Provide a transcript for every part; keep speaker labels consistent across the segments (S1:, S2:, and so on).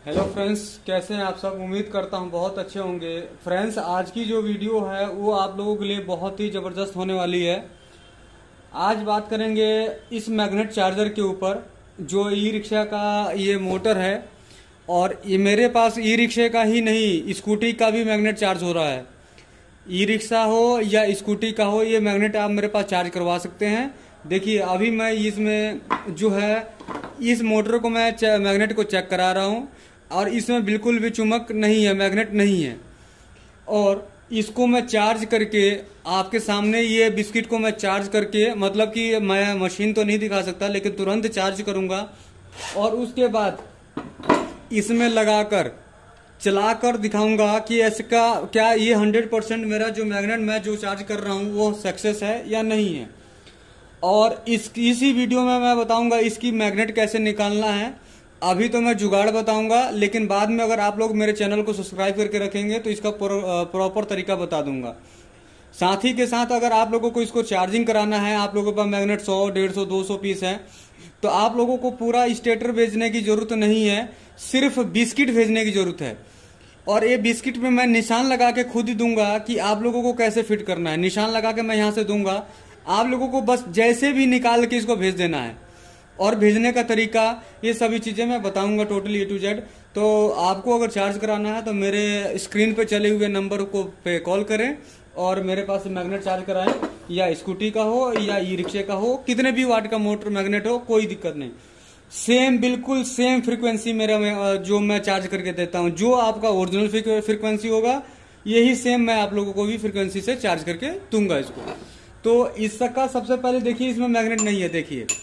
S1: Hello friends, कैसे हैं आप सब। उम्मीद करता हूं बहुत अच्छे होंगे। फ्रेंड्स, आज की जो वीडियो है वो आप लोगों के लिए बहुत ही ज़बरदस्त होने वाली है। आज बात करेंगे इस मैग्नेट चार्जर के ऊपर, जो ई रिक्शा का ये मोटर है। और ये मेरे पास ई रिक्शे का ही नहीं, स्कूटी का भी मैग्नेट चार्ज हो रहा है। ई रिक्शा हो या स्कूटी का हो, ये मैग्नेट आप मेरे पास चार्ज करवा सकते हैं। देखिए, अभी मैं इसमें जो है इस मोटर को मैं मैग्नेट को चेक करा रहा हूँ और इसमें बिल्कुल भी चुमक नहीं है, मैग्नेट नहीं है। और इसको मैं चार्ज करके आपके सामने, ये बिस्किट को मैं चार्ज करके, मतलब कि मैं मशीन तो नहीं दिखा सकता लेकिन तुरंत चार्ज करूंगा और उसके बाद इसमें लगाकर चलाकर दिखाऊंगा कि इसका क्या ये 100% मेरा जो मैग्नेट मैं जो चार्ज कर रहा हूँ वो सक्सेस है या नहीं है। और इसी वीडियो में मैं बताऊंगा इसकी मैग्नेट कैसे निकालना है। अभी तो मैं जुगाड़ बताऊंगा, लेकिन बाद में अगर आप लोग मेरे चैनल को सब्सक्राइब करके रखेंगे तो इसका प्रॉपर तरीका बता दूंगा। साथ ही के साथ अगर आप लोगों को इसको चार्जिंग कराना है, आप लोगों के पास मैग्नेट 100, 150, 200 पीस है, तो आप लोगों को पूरा स्टेटर भेजने की जरूरत नहीं है, सिर्फ बिस्किट भेजने की जरूरत है। और ये बिस्किट में मैं निशान लगा के खुद ही दूंगा कि आप लोगों को कैसे फिट करना है। निशान लगा के मैं यहाँ से दूंगा, आप लोगों को बस जैसे भी निकाल के इसको भेज देना है। और भेजने का तरीका, ये सभी चीजें मैं बताऊंगा टोटली ए टू जेड। तो आपको अगर चार्ज कराना है तो मेरे स्क्रीन पे चले हुए नंबर को पे कॉल करें और मेरे पास मैग्नेट चार्ज कराएं, या स्कूटी का हो या ई रिक्शे का हो, कितने भी वाट का मोटर मैग्नेट हो, कोई दिक्कत नहीं। सेम, बिल्कुल सेम फ्रीक्वेंसी मेरा जो मैं चार्ज करके देता हूँ, जो आपका ओरिजिनल फ्रीक्वेंसी होगा, यही सेम मैं आप लोगों को भी फ्रीक्वेंसी से चार्ज करके दूंगा इसको। तो इसका सबसे पहले देखिए, इसमें मैग्नेट नहीं है।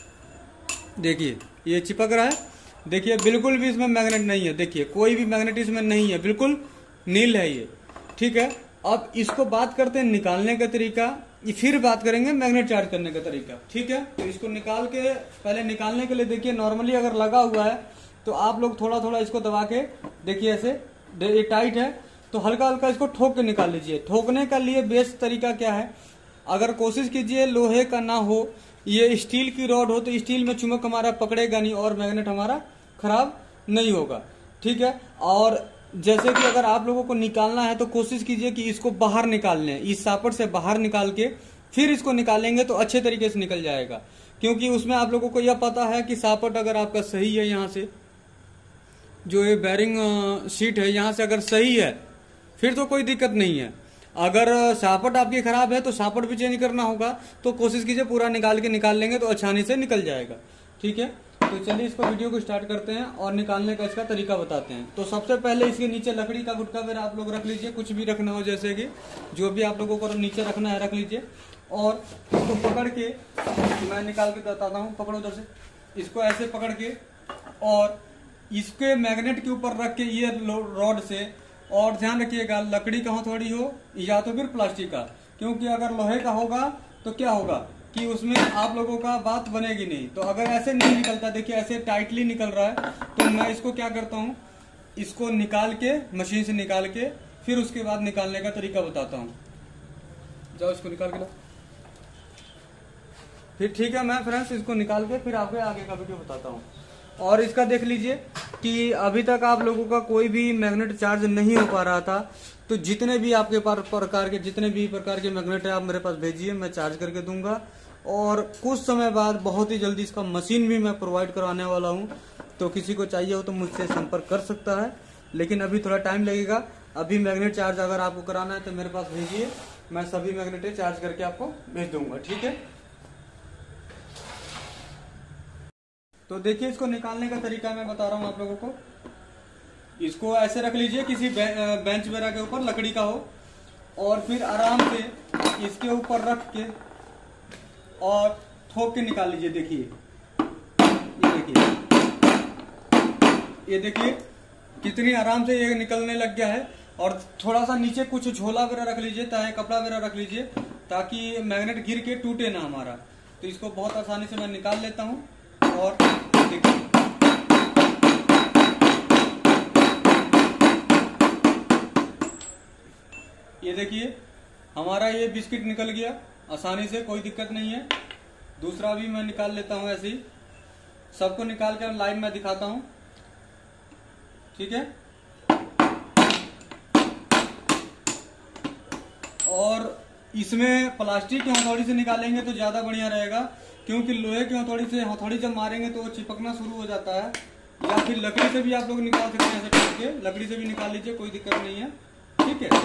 S1: देखिए ये चिपक रहा है, देखिए बिल्कुल भी इसमें मैग्नेट नहीं है। देखिए कोई भी मैग्नेट इसमें नहीं है, बिल्कुल नील है ये। ठीक है, अब इसको बात करते हैं निकालने का तरीका, फिर बात करेंगे मैग्नेट चार्ज करने का तरीका। ठीक है, तो इसको निकाल के, पहले निकालने के लिए देखिए, नॉर्मली अगर लगा हुआ है तो आप लोग थोड़ा थोड़ा इसको दबा के देखिए, ऐसे ये टाइट है तो हल्का हल्का इसको ठोक के निकाल लीजिए। ठोकने का लिए बेस्ट तरीका क्या है, अगर कोशिश कीजिए लोहे का ना हो, ये स्टील की रॉड हो, तो स्टील में चुंबक हमारा पकड़ेगा नहीं और मैग्नेट हमारा खराब नहीं होगा। ठीक है, और जैसे कि अगर आप लोगों को निकालना है तो कोशिश कीजिए कि इसको बाहर निकाल लें, इस सापट से बाहर निकाल के फिर इसको निकालेंगे तो अच्छे तरीके से निकल जाएगा। क्योंकि उसमें आप लोगों को यह पता है कि सापट अगर आपका सही है, यहाँ से जो ये बैरिंग सीट है यहाँ से अगर सही है फिर तो कोई दिक्कत नहीं है। अगर सापट आपकी खराब है तो सापट भी चेंज करना होगा, तो कोशिश कीजिए पूरा निकाल लेंगे तो आसानी से निकल जाएगा। ठीक है, तो चलिए इसको वीडियो को स्टार्ट करते हैं और निकालने का इसका तरीका बताते हैं। तो सबसे पहले इसके नीचे लकड़ी का गुटका वगैरह आप लोग रख लीजिए, कुछ भी रखना हो, जैसे कि जो भी आप लोगों को नीचे रखना है रख लीजिए। और इसको पकड़ के मैं निकाल के बताता हूँ। पकड़ो उधर से, इसको ऐसे पकड़ के और इसके मैग्नेट के ऊपर रख के ये रॉड से, और ध्यान रखिएगा लकड़ी का हो थोड़ी हो या तो फिर प्लास्टिक का, क्योंकि अगर लोहे का होगा तो क्या होगा कि उसमें आप लोगों का बात बनेगी नहीं। तो अगर ऐसे नहीं निकलता, देखिए ऐसे टाइटली निकल रहा है, तो मैं इसको क्या करता हूँ, इसको निकाल के मशीन से निकाल के फिर उसके बाद निकालने का तरीका बताता हूँ। जाओ इसको निकाल के लो फिर। ठीक है, मैं फ्रेंड्स इसको निकाल के फिर आपको आगे का वीडियो बताता हूँ। और इसका देख लीजिए कि अभी तक आप लोगों का कोई भी मैग्नेट चार्ज नहीं हो पा रहा था, तो जितने भी आपके जितने भी प्रकार के मैग्नेट है आप मेरे पास भेजिए, मैं चार्ज करके दूंगा। और कुछ समय बाद बहुत ही जल्दी इसका मशीन भी मैं प्रोवाइड करवाने वाला हूं, तो किसी को चाहिए हो तो मुझसे संपर्क कर सकता है, लेकिन अभी थोड़ा टाइम लगेगा। अभी मैग्नेट चार्ज अगर आपको कराना है तो मेरे पास भेजिए, मैं सभी मैग्नेट चार्ज करके आपको भेज दूंगा। ठीक है, तो देखिए इसको निकालने का तरीका मैं बता रहा हूँ आप लोगों को। इसको ऐसे रख लीजिए किसी बेंच वगैरह के ऊपर, लकड़ी का हो, और फिर आराम से इसके ऊपर रख के और ठोक के निकाल लीजिए। देखिए ये देखिए कितनी आराम से ये निकलने लग गया है। और थोड़ा सा नीचे कुछ झोला वगैरह रख लीजिए, चाहे कपड़ा वगैरह रख लीजिए, ताकि मैग्नेट गिर के टूटे ना हमारा। तो इसको बहुत आसानी से मैं निकाल लेता हूँ। और देखिए ये देखिए हमारा ये बिस्किट निकल गया आसानी से, कोई दिक्कत नहीं है। दूसरा भी मैं निकाल लेता हूँ, ऐसे ही सबको निकाल कर लाइव में दिखाता हूँ। ठीक है। और इसमें प्लास्टिक की हथौड़ी से निकालेंगे तो ज्यादा बढ़िया रहेगा, क्योंकि लोहे की हथौड़ी जब मारेंगे तो वो चिपकना शुरू हो जाता है। या फिर लकड़ी से भी आप लोग निकाल सकते हैं, ऐसे करके लकड़ी से भी निकाल लीजिए, कोई दिक्कत नहीं है, ठीक है।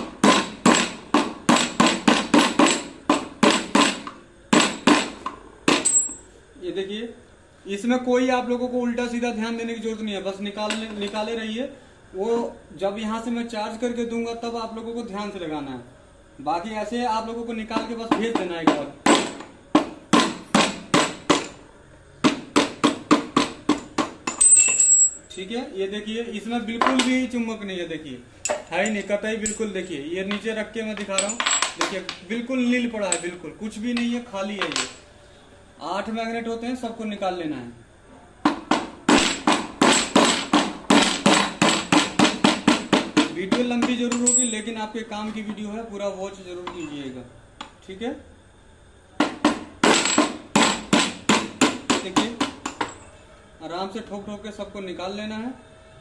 S1: ये देखिए, इसमें कोई आप लोगों को उल्टा सीधा ध्यान देने की जरूरत नहीं है, बस निकाले रहिए। वो जब यहाँ से मैं चार्ज करके दूंगा तब आप लोगों को ध्यान से लगाना है, बाकी ऐसे आप लोगों को निकाल के बस भेज देना है एक बार। ठीक है, ये देखिए इसमें बिल्कुल भी चुम्बक नहीं है, देखिए है ही नहीं कतई, बिल्कुल। देखिए ये नीचे रख के मैं दिखा रहा हूँ, देखिए बिल्कुल नील पड़ा है, बिल्कुल कुछ भी नहीं है, खाली है। ये 8 मैग्नेट होते हैं, सबको निकाल लेना है। वीडियो लंबी जरूर होगी, लेकिन आपके काम की वीडियो है, पूरा वॉच जरूर कीजिएगा, ठीक है। देखिए आराम से ठोक ठोक के सबको निकाल लेना है।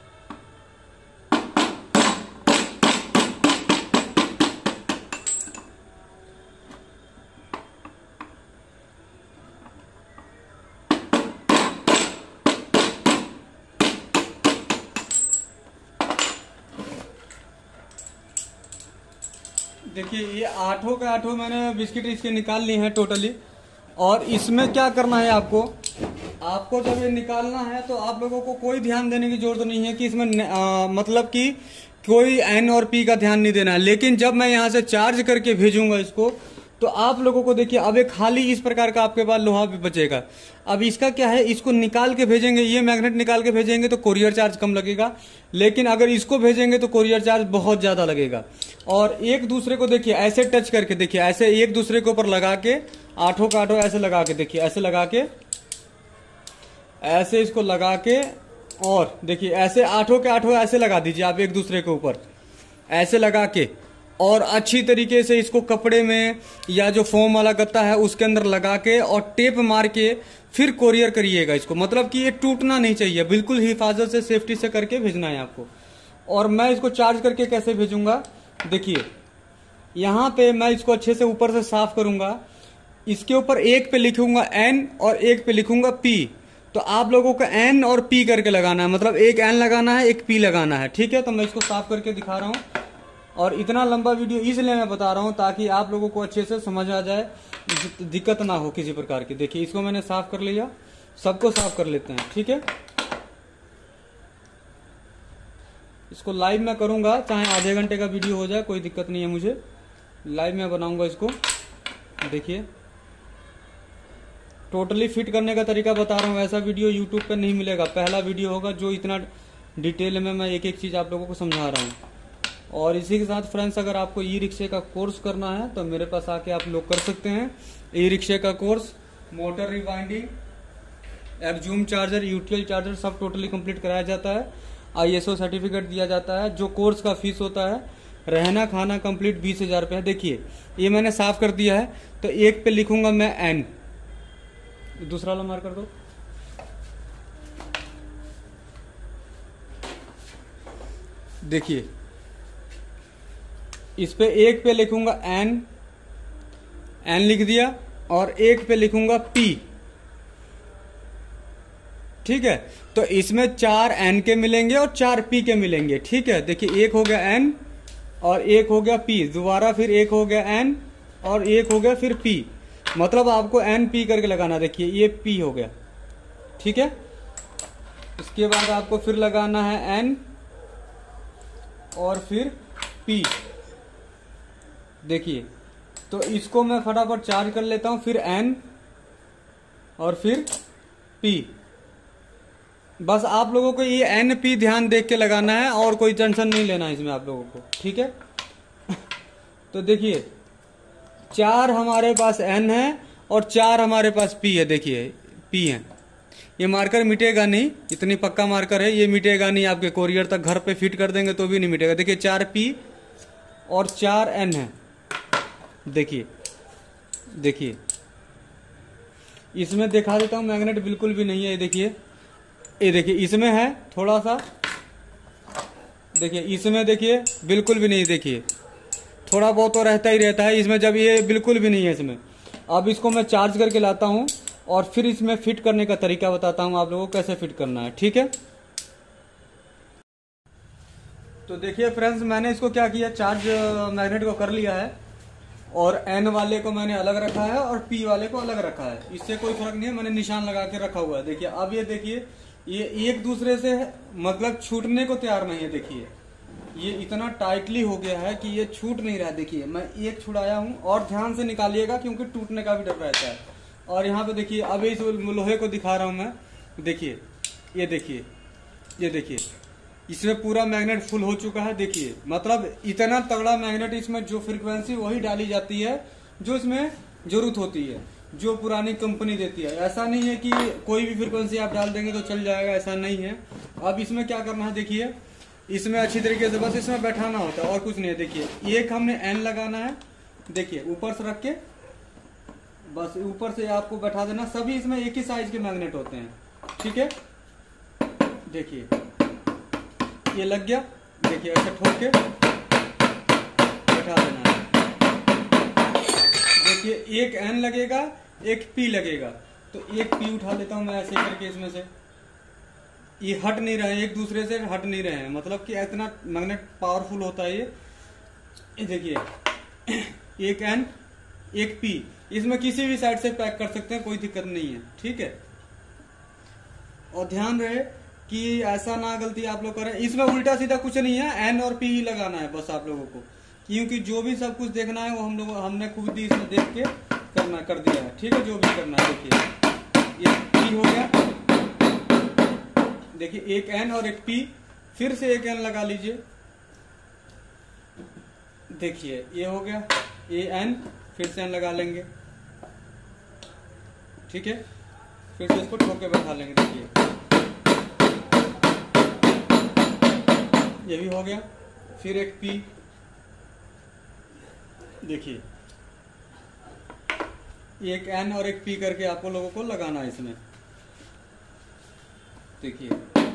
S1: देखिए ये 8 के 8 मैंने बिस्किट इसके निकाल ली हैं टोटली। और इसमें क्या करना है आपको जब ये निकालना है तो आप लोगों को कोई ध्यान देने की जरूरत नहीं है कि इसमें मतलब कि कोई एन और पी का ध्यान नहीं देना है। लेकिन जब मैं यहाँ से चार्ज करके भेजूंगा इसको, तो आप लोगों को देखिए अब एक खाली इस प्रकार का आपके पास लोहा भी बचेगा। अब इसका क्या है, इसको निकाल के भेजेंगे, ये मैग्नेट निकाल के भेजेंगे तो कोरियर चार्ज कम लगेगा, लेकिन अगर इसको भेजेंगे तो कोरियर चार्ज बहुत ज्यादा लगेगा। और एक दूसरे को देखिए ऐसे टच करके, देखिए ऐसे एक दूसरे के ऊपर लगा के, 8 का 8 ऐसे लगा के, देखिए ऐसे लगा के, ऐसे इसको लगा के, और देखिए ऐसे 8 के 8 ऐसे लगा दीजिए आप एक दूसरे के ऊपर, ऐसे लगा के, और अच्छी तरीके से इसको कपड़े में या जो फोम वाला गत्ता है उसके अंदर लगा के और टेप मार के फिर कोरियर करिएगा इसको। मतलब कि ये टूटना नहीं चाहिए, बिल्कुल हिफाजत से सेफ्टी से करके भेजना है आपको। और मैं इसको चार्ज करके कैसे भेजूंगा, देखिए यहाँ पे मैं इसको अच्छे से ऊपर से साफ करूंगा। इसके ऊपर एक पे लिखूंगा एन और एक पे लिखूंगा पी, तो आप लोगों को एन और पी करके लगाना है, मतलब एक एन लगाना है एक पी लगाना है, ठीक है। तो मैं इसको साफ करके दिखा रहा हूँ, और इतना लंबा वीडियो इसलिए मैं बता रहा हूँ ताकि आप लोगों को अच्छे से समझ आ जाए, दिक्कत ना हो किसी प्रकार की। देखिए इसको मैंने साफ कर लिया, सबको साफ कर लेते हैं, ठीक है। इसको लाइव में करूंगा, चाहे आधे घंटे का वीडियो हो जाए, कोई दिक्कत नहीं है मुझे, लाइव में बनाऊंगा इसको। देखिए टोटली फिट करने का तरीका बता रहा हूँ, ऐसा वीडियो यूट्यूब पे नहीं मिलेगा, पहला वीडियो होगा जो इतना डिटेल में मैं एक एक चीज आप लोगों को समझा रहा हूँ। और इसी के साथ फ्रेंड्स, अगर आपको ई रिक्शे का कोर्स करना है तो मेरे पास आके आप लोग कर सकते हैं। ई रिक्शे का कोर्स, मोटर रिवाइंडिंग, एक्जूम चार्जर, यूटीएल चार्जर सब टोटली कंप्लीट कराया जाता है, ISO सर्टिफिकेट दिया जाता है। जो कोर्स का फीस होता है, रहना खाना कंप्लीट 20,000 रुपये है। देखिए ये मैंने साफ कर दिया है, तो एक पे लिखूंगा मैं एन, दूसरा वाला मार कर दो। देखिए इस पे एक पे लिखूंगा एन लिख दिया, और एक पे लिखूंगा पी, ठीक है। तो इसमें 4 एन के मिलेंगे और 4 पी के मिलेंगे, ठीक है। देखिए एक हो गया एन और एक हो गया पी, दोबारा फिर एक हो गया एन और एक हो गया फिर पी, मतलब आपको एन पी करके लगाना। देखिए ये पी हो गया, ठीक है। इसके बाद आपको फिर लगाना है एन और फिर पी। देखिए तो इसको मैं फटाफट चार्ज कर लेता हूं, फिर एन और फिर पी। बस आप लोगों को ये एन पी ध्यान देख के लगाना है, और कोई टेंशन नहीं लेना है इसमें आप लोगों को, ठीक है। तो देखिए 4 हमारे पास एन है और 4 हमारे पास पी है। देखिए पी है, ये मार्कर मिटेगा नहीं, इतनी पक्का मार्कर है, ये मिटेगा नहीं, आपके कोरियर तक घर पे फिट कर देंगे तो भी नहीं मिटेगा। देखिए 4 पी और 4 एन है। देखिए देखिए इसमें दिखा देता हूं, मैग्नेट बिल्कुल भी नहीं है। ये देखिए इसमें है थोड़ा सा, देखिए इसमें देखिए बिल्कुल भी नहीं, देखिए थोड़ा बहुत तो रहता ही रहता है इसमें, जब ये बिल्कुल भी नहीं है इसमें। अब इसको मैं चार्ज करके लाता हूँ और फिर इसमें फिट करने का तरीका बताता हूँ आप लोगों को कैसे फिट करना है, ठीक है। तो देखिए फ्रेंड्स, मैंने इसको क्या किया, चार्ज मैग्नेट को कर लिया है और एन वाले को मैंने अलग रखा है और पी वाले को अलग रखा है। इससे कोई फर्क नहीं है, मैंने निशान लगा के रखा हुआ है। देखिए अब ये देखिए ये एक दूसरे से मतलब छूटने को तैयार नहीं है। देखिए ये इतना टाइटली हो गया है कि ये छूट नहीं रहा है। देखिए मैं एक छुड़ाया हूँ और ध्यान से निकालिएगा क्योंकि टूटने का भी डर रहता है। और यहाँ पे देखिए अभी इस लोहे को दिखा रहा हूँ मैं, देखिए ये देखिए, ये देखिए इसमें पूरा मैग्नेट फुल हो चुका है। देखिए मतलब इतना तगड़ा मैग्नेट, इसमें जो फ्रीक्वेंसी वही डाली जाती है जो इसमें जरूरत होती है, जो पुरानी कंपनी देती है। ऐसा नहीं है कि कोई भी फ्रीक्वेंसी आप डाल देंगे तो चल जाएगा, ऐसा नहीं है। अब इसमें क्या करना है, देखिए इसमें अच्छी तरीके से बस इसमें बैठाना होता है और कुछ नहीं है। देखिए एक हमने एन लगाना है, देखिए ऊपर से रख के बस ऊपर से आपको बैठा देना। सभी इसमें एक ही साइज के मैग्नेट होते हैं, ठीक है। देखिए ये लग गया, देखिए ऐसे ठोक के बैठा देना है। देखिए एक एन लगेगा, एक पी लगेगा, तो एक पी उठा लेता हूं मैं ऐसे करके इसमें से। ये हट नहीं रहे, एक दूसरे से हट नहीं रहे हैं, मतलब कि इतना मैग्नेट पावरफुल होता है ये। देखिए एक एन एक पी, इसमें किसी भी साइड से पैक कर सकते हैं, कोई दिक्कत नहीं है, ठीक है। और ध्यान रहे कि ऐसा ना गलती आप लोग करें, इसमें उल्टा सीधा कुछ नहीं है, एन और पी ही लगाना है बस आप लोगों को, क्योंकि जो भी सब कुछ देखना है वो हमने खुद ही इसमें देख के कर दिया है, ठीक है। जो भी करना है, देखिए ये पी हो गया, देखिए एक एन और एक पी, फिर से एक एन लगा लीजिए, देखिए ये हो गया, ए एन फिर से एन लगा लेंगे, ठीक है। फिर से इसको ठोक के बैठा लेंगे, देखिए ये भी हो गया। फिर एक पी, देखिए एक एन और एक पी करके आपको लोगों को लगाना है इसमें, देखिए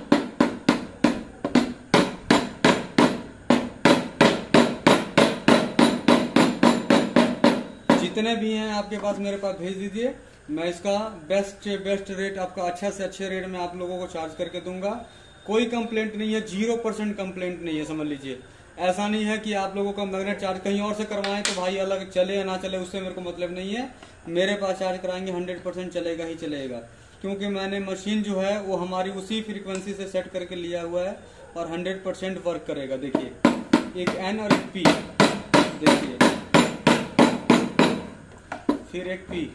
S1: जितने भी हैं आपके पास मेरे पास भेज दीजिए, मैं इसका बेस्ट रेट आपका अच्छा से अच्छे रेट में आप लोगों को चार्ज करके दूंगा। कोई कंप्लेंट नहीं है, 0% कंप्लेंट नहीं है, समझ लीजिए। ऐसा नहीं है कि आप लोगों का मैग्नेट चार्ज कहीं और से करवाएं तो भाई अलग चले या ना चले, उससे मेरे को मतलब नहीं है। मेरे पास चार्ज कराएंगे 100% चलेगा ही चलेगा, क्योंकि मैंने मशीन जो है वो हमारी उसी फ्रीक्वेंसी से सेट करके लिया हुआ है और 100% वर्क करेगा। देखिए एक एन और एक पी, देखिए फिर एक पी,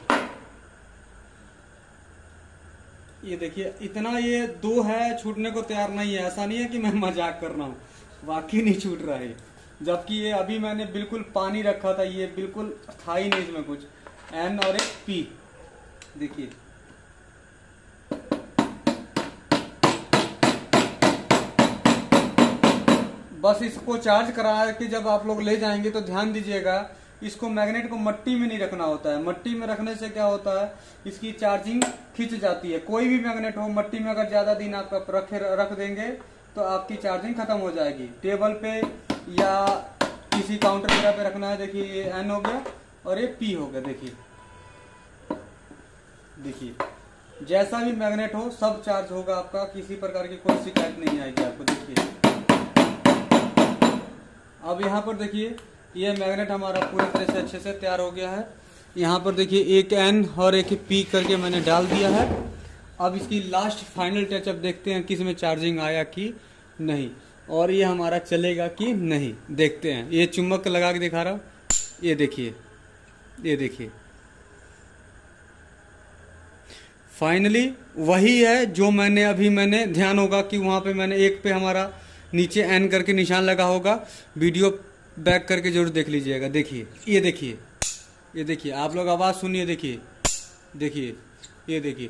S1: ये देखिए इतना, ये दो है, छूटने को तैयार नहीं है। ऐसा नहीं है कि मैं मजाक कर रहा हूँ, वाकई नहीं छूट रहा है। जबकि ये अभी मैंने बिल्कुल पानी रखा था, ये बिल्कुल था ही नहीं इसमें कुछ। एन और एक पी, देखिए बस इसको चार्ज करा के जब आप लोग ले जाएंगे तो ध्यान दीजिएगा, इसको मैग्नेट को मट्टी में नहीं रखना होता है। मट्टी में रखने से क्या होता है, इसकी चार्जिंग खिंच जाती है। कोई भी मैग्नेट हो, मट्टी में अगर ज्यादा दिन आप रख देंगे तो आपकी चार्जिंग खत्म हो जाएगी। टेबल पे या किसी काउंटर वगैरह पे रखना है। देखिए ये एन हो गया और ये पी हो गया, देखिए जैसा भी मैग्नेट हो सब चार्ज होगा आपका, किसी प्रकार की कोई शिकायत नहीं आएगी आपको। देखिए अब यहाँ पर देखिए ये मैग्नेट हमारा पूरी तरह से अच्छे से तैयार हो गया है। यहाँ पर देखिए एक एन और एक पी करके मैंने डाल दिया है। अब इसकी लास्ट फाइनल टच अब देखते हैं कि इसमें चार्जिंग आया कि नहीं और ये हमारा चलेगा कि नहीं, देखते हैं। ये चुम्बक लगा के दिखा रहा हूँ, ये देखिए फाइनली वही है जो मैंने ध्यान होगा कि वहां पे मैंने एक पे हमारा नीचे एन करके निशान लगा होगा। वीडियो बैक करके जरूर देख लीजिएगा। देखिए ये देखिए आप लोग आवाज सुनिए, देखिए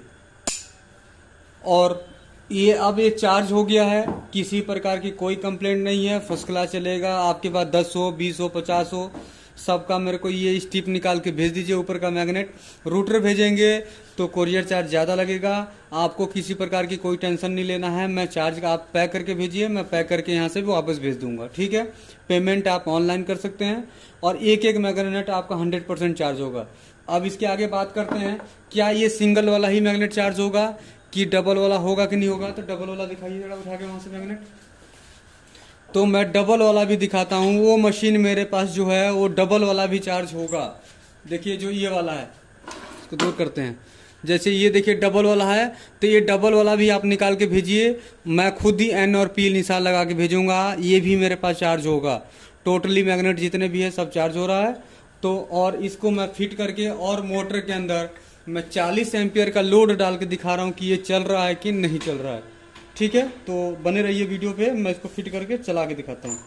S1: और ये अब ये चार्ज हो गया है, किसी प्रकार की कोई कंप्लेंट नहीं है, फर्स्ट क्लास चलेगा। आपके पास 10 हो 20 हो 50 हो सबका मेरे को ये स्टिप निकाल के भेज दीजिए ऊपर का मैग्नेट। रूटर भेजेंगे तो कोरियर चार्ज ज़्यादा लगेगा, आपको किसी प्रकार की कोई टेंशन नहीं लेना है। मैं चार्ज का आप पैक करके भेजिए, मैं पैक करके यहाँ से भी वापस भेज दूंगा, ठीक है। पेमेंट आप ऑनलाइन कर सकते हैं और एक एक मैग्नेट आपका 100% चार्ज होगा। अब इसके आगे बात करते हैं, क्या ये सिंगल वाला ही मैग्नेट चार्ज होगा कि डबल वाला होगा कि नहीं होगा। तो डबल वाला दिखाइए जरा उठा के वहां से मैग्नेट। तो मैं डबल वाला भी दिखाता हूँ। वो मशीन मेरे पास जो है वो डबल वाला भी चार्ज होगा। देखिए जो ये वाला है, इसको दूर करते हैं। जैसे ये देखिए डबल वाला है, तो ये डबल वाला भी आप निकाल के भेजिए। मैं खुद ही N और P निशान लगा के भेजूंगा, ये भी मेरे पास चार्ज होगा। टोटली मैग्नेट जितने भी है सब चार्ज हो रहा है। तो और इसको मैं फिट करके और मोटर के अंदर मैं 40 एम्पियर का लोड डाल के दिखा रहा हूँ कि ये चल रहा है कि नहीं चल रहा है, ठीक है। तो बने रहिए वीडियो पे, मैं इसको फिट करके चला के दिखाता हूँ।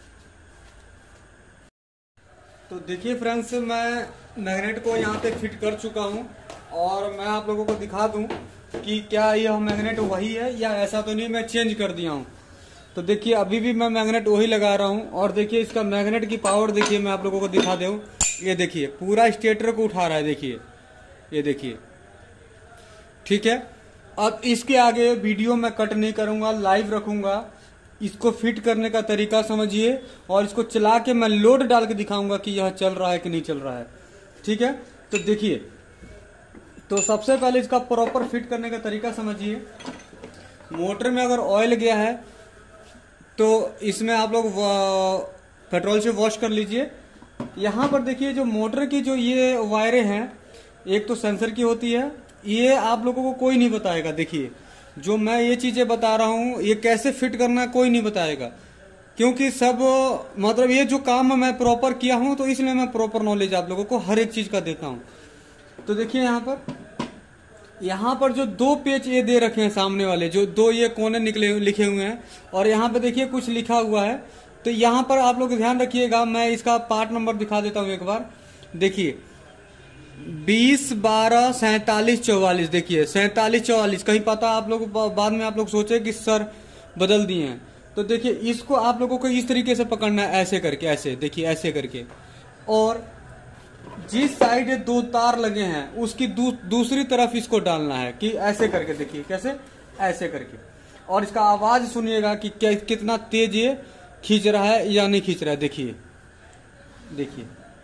S1: तो देखिए फ्रेंड्स, मैं मैग्नेट को यहाँ पे फिट कर चुका हूँ और मैं आप लोगों को दिखा दूँ कि क्या यह मैग्नेट वही है या ऐसा तो नहीं मैं चेंज कर दिया हूँ। तो देखिए अभी भी मैं मैग्नेट वही लगा रहा हूँ और देखिए इसका मैग्नेट की पावर देखिए, मैं आप लोगों को दिखा दूँ। ये देखिए पूरा स्टेटर को उठा रहा है, देखिए ये देखिए, ठीक है। अब इसके आगे वीडियो मैं कट नहीं करूंगा, लाइव रखूंगा। इसको फिट करने का तरीका समझिए और इसको चला के मैं लोड डाल के दिखाऊंगा कि यह चल रहा है कि नहीं चल रहा है, ठीक है। तो देखिए, तो सबसे पहले इसका प्रॉपर फिट करने का तरीका समझिए। मोटर में अगर ऑयल गया है तो इसमें आप लोग पेट्रोल से वॉश कर लीजिए। यहाँ पर देखिए जो मोटर की जो ये वायरें हैं, एक तो सेंसर की होती है, ये आप लोगों को कोई नहीं बताएगा। देखिए जो मैं ये चीजें बता रहा हूँ ये कैसे फिट करना है कोई नहीं बताएगा, क्योंकि सब मतलब ये जो काम मैं प्रॉपर किया हूँ तो इसलिए मैं प्रॉपर नॉलेज आप लोगों को हर एक चीज का देता हूँ। तो देखिए यहाँ पर जो दो पेज ये दे रखे हैं सामने वाले, जो दो ये कोने निकले लिखे हुए हैं और यहाँ पे देखिए कुछ लिखा हुआ है। तो यहाँ पर आप लोग ध्यान रखिएगा, मैं इसका पार्ट नंबर दिखा देता हूँ एक बार। देखिए 20 12 47 44, देखिए 47 44। कहीं पता आप लोग बाद में आप लोग सोचे कि सर बदल दिए हैं। तो देखिए इसको आप लोगों को इस तरीके से पकड़ना है, ऐसे करके, ऐसे देखिए ऐसे करके। और जिस साइड ये दो तार लगे हैं उसकी दूसरी तरफ इसको डालना है कि ऐसे करके, देखिए कैसे, ऐसे करके। और इसका आवाज सुनिएगा कि कितना तेज ये खींच रहा है या नहीं खींच रहा है। देखिए देखिए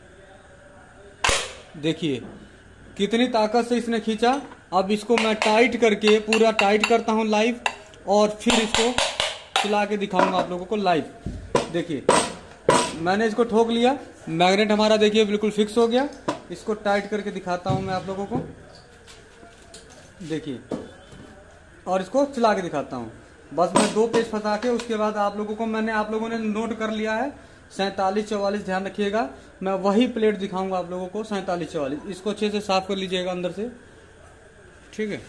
S1: देखिए कितनी ताकत से इसने खींचा। अब इसको मैं टाइट करके पूरा टाइट करता हूं लाइव और फिर इसको चला के दिखाऊंगा आप लोगों को लाइव। देखिए मैंने इसको ठोक लिया, मैग्नेट हमारा देखिए बिल्कुल फिक्स हो गया। इसको टाइट करके दिखाता हूं मैं आप लोगों को, देखिए, और इसको चला के दिखाता हूं। बस मैं दो पेज फंसा के उसके बाद आप लोगों को, मैंने आप लोगों ने नोट कर लिया है 47 44, ध्यान रखिएगा। मैं वही प्लेट दिखाऊंगा आप लोगों को 47 44। इसको अच्छे से साफ कर लीजिएगा अंदर से, ठीक है।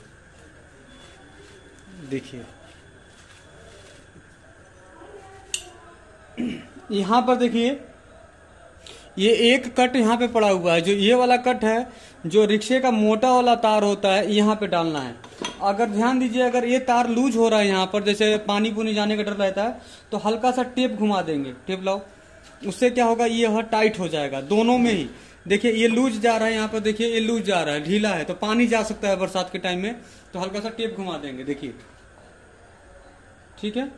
S1: देखिए यहाँ पर देखिए ये एक कट यहाँ पे पड़ा हुआ है, जो ये वाला कट है, जो रिक्शे का मोटा वाला तार होता है यहाँ पे डालना है। अगर ध्यान दीजिए, अगर ये तार लूज हो रहा है यहाँ पर, जैसे पानी पुनी जाने का डर रहता है, तो हल्का सा टेप घुमा देंगे, टेप लाओ, उससे क्या होगा ये टाइट हो जाएगा दोनों में ही। देखिए ये लूज जा रहा है यहाँ पर, देखिए ये लूज जा रहा है, ढीला है, तो पानी जा सकता है बरसात के टाइम में, तो हल्का सा टेप घुमा देंगे, देखिए, ठीक है।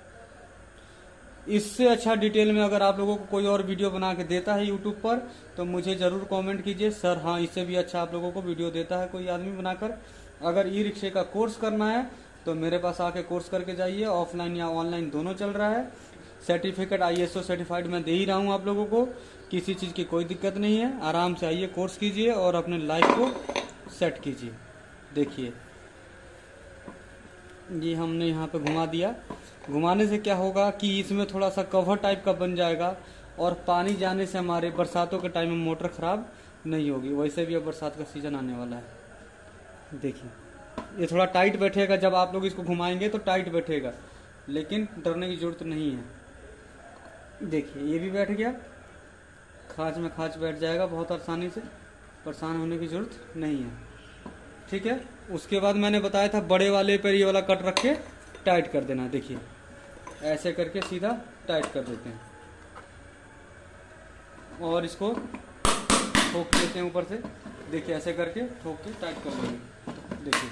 S1: इससे अच्छा डिटेल में अगर आप लोगों को कोई और वीडियो बना के देता है यूट्यूब पर तो मुझे जरूर कमेंट कीजिए, सर हाँ इससे भी अच्छा आप लोगों को वीडियो देता है कोई आदमी बनाकर। अगर ई रिक्शे का कोर्स करना है तो मेरे पास आके कोर्स करके जाइए, ऑफलाइन या ऑनलाइन दोनों चल रहा है। सर्टिफिकेट ISO सर्टिफाइड मैं दे ही रहा हूँ आप लोगों को, किसी चीज़ की कोई दिक्कत नहीं है। आराम से आइए, कोर्स कीजिए और अपने लाइफ को सेट कीजिए। देखिए ये हमने यहाँ पे घुमा दिया, घुमाने से क्या होगा कि इसमें थोड़ा सा कवर टाइप का बन जाएगा और पानी जाने से हमारे बरसातों के टाइम में मोटर खराब नहीं होगी। वैसे भी अब बरसात का सीजन आने वाला है। देखिए ये थोड़ा टाइट बैठेगा, जब आप लोग इसको घुमाएंगे तो टाइट बैठेगा, लेकिन डरने की जरूरत नहीं है। देखिए ये भी बैठ गया, खांच में खांच बैठ जाएगा बहुत आसानी से, परेशान होने की जरूरत नहीं है, ठीक है। उसके बाद मैंने बताया था बड़े वाले पर ये वाला कट रख के टाइट कर देना। देखिए ऐसे करके सीधा टाइट कर देते हैं। और इसको ठोक देते हैं ऊपर से। देखिए ऐसे करके ठोक के टाइट कर देंगे। देखिए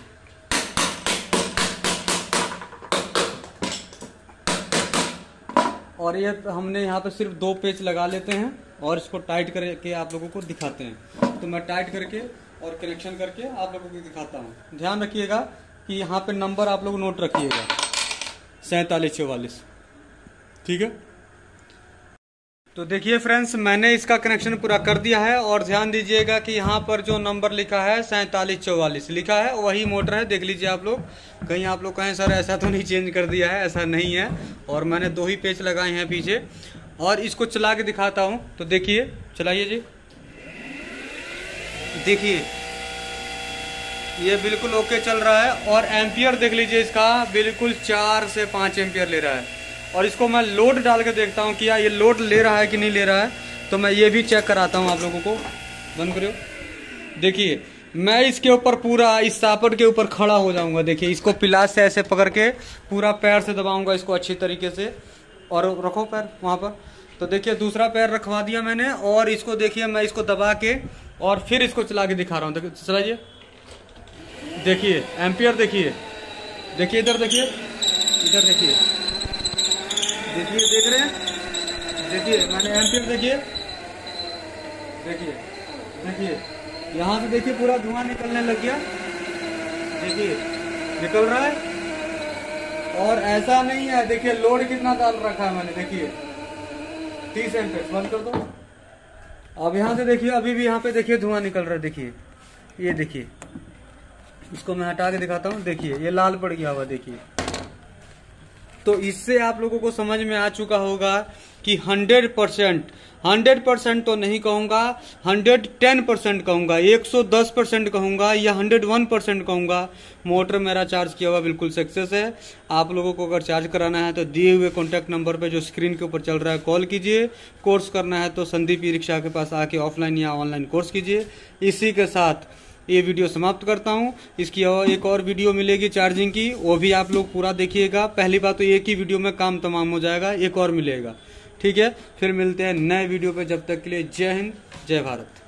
S1: और ये हमने यहाँ पे सिर्फ 2 पेच लगा लेते हैं और इसको टाइट करके आप लोगों को दिखाते हैं। तो मैं टाइट करके और कनेक्शन करके आप लोगों को दिखाता हूँ। ध्यान रखिएगा कि यहाँ पे नंबर आप लोग नोट रखिएगा 4744, ठीक है। तो देखिए फ्रेंड्स, मैंने इसका कनेक्शन पूरा कर दिया है और ध्यान दीजिएगा कि यहाँ पर जो नंबर लिखा है 4744 लिखा है, वही मोटर है। देख लीजिए आप लोग, कहीं आप लोग कहें सर ऐसा तो नहीं चेंज कर दिया है, ऐसा नहीं है। और मैंने 2 ही पेच लगाए हैं पीछे और इसको चला के दिखाता हूँ। तो देखिए, चलाइए जी। देखिए ये बिल्कुल ओके चल रहा है और एम्पियर देख लीजिए इसका बिल्कुल 4 से 5 एम्पियर ले रहा है। और इसको मैं लोड डाल के देखता हूँ कि ये लोड ले रहा है कि नहीं ले रहा है। तो मैं ये भी चेक कराता हूँ आप लोगों को। बंद करो। देखिए मैं इसके ऊपर पूरा इस सापट के ऊपर खड़ा हो जाऊंगा। देखिए इसको पिलास से ऐसे पकड़ के पूरा पैर से दबाऊंगा इसको अच्छी तरीके से। और रखो पैर वहाँ पर। तो देखिए दूसरा पैर रखवा दिया मैंने और इसको देखिए मैं इसको दबा के और फिर इसको चला के दिखा रहा हूँ। चलाइए, देखिए एम्पियर, देखिए देखिए इधर देखिए, इधर देखिए, देखिए देख रहे हैं, देखिए मैंने एम्पियर देखिए, देखिए देखिए यहाँ से देखिए पूरा धुआं निकलने लग गया। देखिए निकल रहा है और ऐसा नहीं है। देखिए लोड कितना डाल रखा है मैंने, देखिए 30 एम्पियर। बंद कर दो। अब यहाँ से देखिए अभी भी यहाँ पे देखिए धुआं निकल रहा है। देखिए ये देखिए, इसको मैं हटा के दिखाता हूँ। देखिए ये लाल पड़ गया हुआ। देखिए तो इससे आप लोगों को समझ में आ चुका होगा कि 100% तो नहीं कहूंगा, 110% कहूंगा, 110% कहूंगा या 101% कहूंगा, मोटर मेरा चार्ज किया हुआ बिल्कुल सक्सेस है। आप लोगों को अगर चार्ज कराना है तो दिए हुए कॉन्टैक्ट नंबर पे जो स्क्रीन के ऊपर चल रहा है कॉल कीजिए। कोर्स करना है तो संदीप ई रिक्शा के पास आके ऑफलाइन या ऑनलाइन कोर्स कीजिए। इसी के साथ ये वीडियो समाप्त करता हूँ। इसकी एक और वीडियो मिलेगी चार्जिंग की, वो भी आप लोग पूरा देखिएगा। पहली बात तो एक ही वीडियो में काम तमाम हो जाएगा, एक और मिलेगा, ठीक है। फिर मिलते हैं नए वीडियो पे, जब तक के लिए जय हिंद जय भारत।